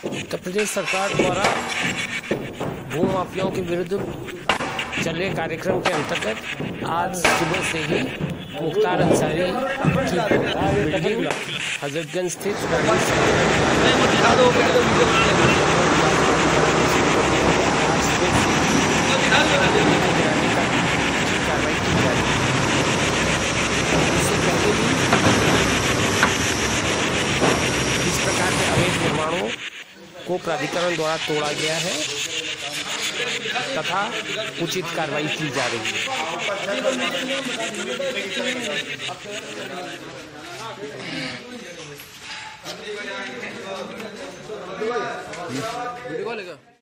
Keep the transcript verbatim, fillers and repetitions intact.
उत्तर प्रदेश सरकार द्वारा भू माफियाओं के विरुद्ध चले कार्यक्रम के अंतर्गत आज सुबह से ही मुख्तार अंसारी की बिल्डिंग हजरतगंज स्थित कार्रवाई की जा रही है। इससे पहले भी इस प्रकार के अवैध निर्माणों को प्राधिकरण द्वारा तोड़ा गया है तथा उचित कार्रवाई की जा रही है।